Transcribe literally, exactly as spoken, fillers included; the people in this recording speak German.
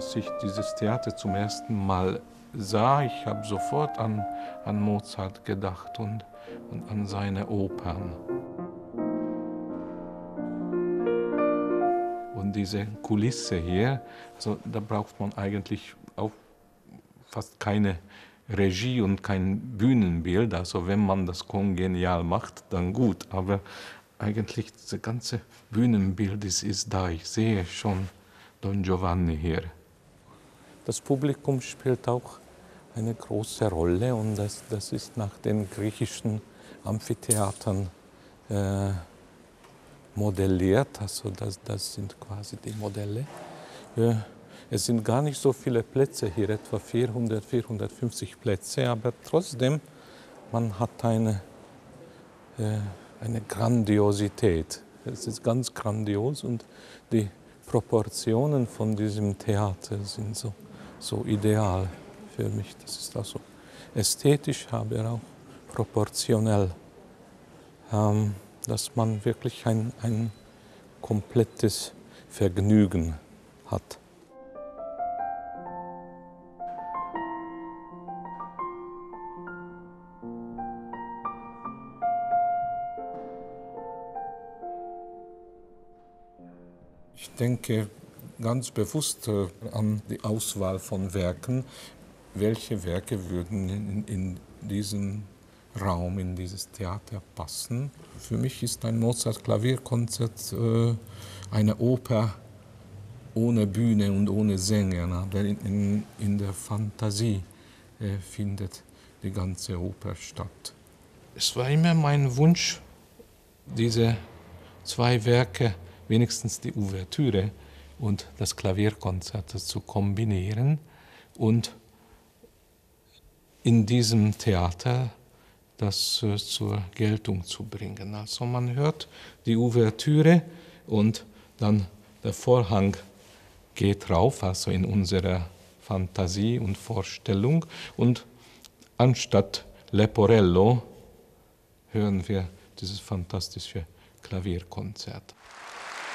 als ich dieses Theater zum ersten Mal sah, ich habe sofort an, an Mozart gedacht und, und an seine Opern. Und diese Kulisse hier, also da braucht man eigentlich auch fast keine Regie und kein Bühnenbild. Also wenn man das kongenial macht, dann gut. Aber eigentlich das ganze Bühnenbild ist, ist da. Ich sehe schon Don Giovanni hier. Das Publikum spielt auch eine große Rolle und das, das ist nach den griechischen Amphitheatern äh, modelliert. Also das, das sind quasi die Modelle. Äh, es sind gar nicht so viele Plätze hier, etwa vierhundert, vierhundertfünfzig Plätze, aber trotzdem, man hat eine, äh, eine Grandiosität. Es ist ganz grandios und die Proportionen von diesem Theater sind so, so ideal für mich. Das ist also ästhetisch, aber auch proportionell, ähm, dass man wirklich ein, ein komplettes Vergnügen hat. Ich denke ganz bewusst äh, an die Auswahl von Werken. Welche Werke würden in, in diesen Raum, in dieses Theater passen? Für mich ist ein Mozart-Klavierkonzert äh, eine Oper ohne Bühne und ohne Sänger. Aber in, in, in der Fantasie äh, findet die ganze Oper statt. Es war immer mein Wunsch, diese zwei Werke, wenigstens die Ouvertüre und das Klavierkonzert zu kombinieren und in diesem Theater das äh, zur Geltung zu bringen. Also man hört die Ouvertüre und dann der Vorhang geht rauf, also in unserer Fantasie und Vorstellung, und anstatt Leporello hören wir dieses fantastische Klavierkonzert.